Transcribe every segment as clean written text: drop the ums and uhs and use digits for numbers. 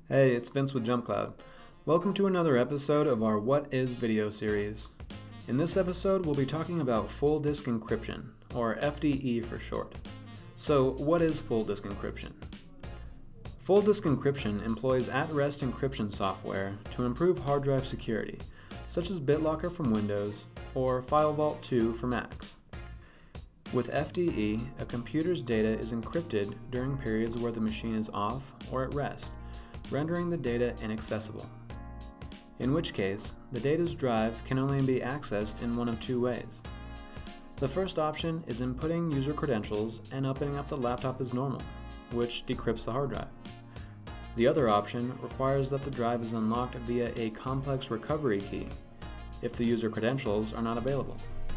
Hey, it's Vince with JumpCloud. Welcome to another episode of our What Is video series. In this episode, we'll be talking about full disk encryption, or FDE for short. So, what is full disk encryption? Full disk encryption employs at-rest encryption software to improve hard drive security, such as BitLocker from Windows or FileVault 2 for Macs. With FDE, a computer's data is encrypted during periods where the machine is off or at rest, rendering the data inaccessible. In which case, the data's drive can only be accessed in one of two ways. The first option is inputting user credentials and opening up the laptop as normal, which decrypts the hard drive. The other option requires that the drive is unlocked via a complex recovery key, if the user credentials are not available.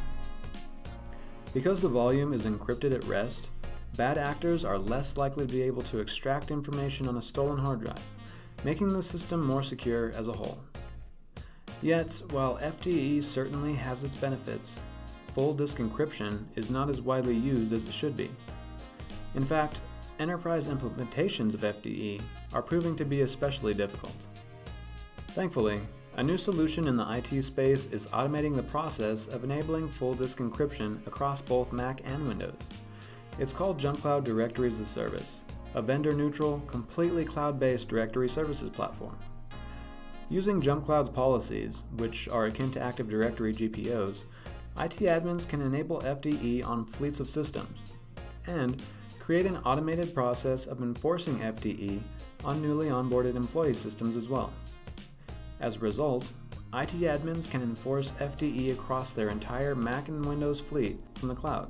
Because the volume is encrypted at rest, bad actors are less likely to be able to extract information on a stolen hard drive, making the system more secure as a whole. Yet, while FDE certainly has its benefits, full disk encryption is not as widely used as it should be. In fact, enterprise implementations of FDE are proving to be especially difficult. Thankfully, a new solution in the IT space is automating the process of enabling full disk encryption across both Mac and Windows. It's called JunkCloud Directory-as-a-Service, a vendor-neutral, completely cloud-based directory services platform. Using JumpCloud's policies, which are akin to Active Directory GPOs, IT admins can enable FDE on fleets of systems, and create an automated process of enforcing FDE on newly onboarded employee systems as well. As a result, IT admins can enforce FDE across their entire Mac and Windows fleet from the cloud.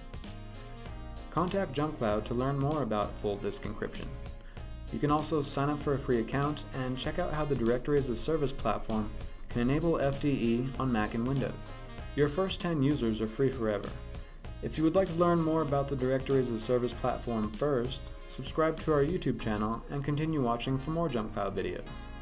Contact JumpCloud to learn more about full disk encryption. You can also sign up for a free account and check out how the Directory-as-a-Service platform can enable FDE on Mac and Windows. Your first 10 users are free forever. If you would like to learn more about the Directory-as-a-Service platform first, subscribe to our YouTube channel and continue watching for more JumpCloud videos.